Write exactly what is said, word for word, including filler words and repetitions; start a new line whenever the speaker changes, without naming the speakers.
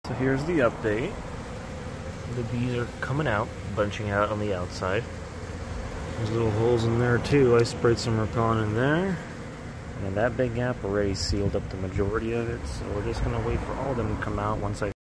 So here's the update. The bees are coming out, bunching out on the outside. There's little holes in there too. I sprayed some repellent in there. And that big gap already sealed up the majority of it, so we're just going to wait for all of them to come out once I